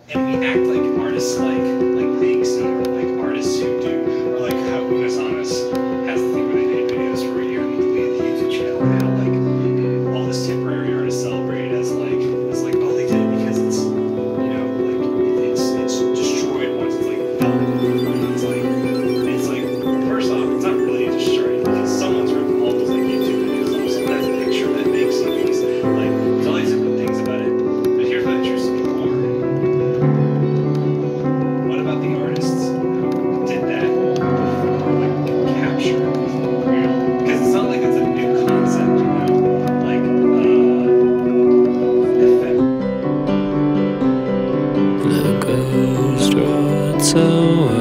And we act like artists like Banksy or like artists who do, or like how Jonas has the thing where they made videos for a year and deleted the YouTube channel, and now like all this temporary artists celebrate as like oh, they did it because it's, you know, like it's destroyed once it's like done. It's like first off, it's not really destroyed because someone's ripped all those like YouTube videos off. So that's a picture that makes movies. Like there's all these different things about it. But here's what interests me more. What about the artists who did that before, like capture it was real? Because it's not like it's a new concept, you know? Like effect. The ghost roads away.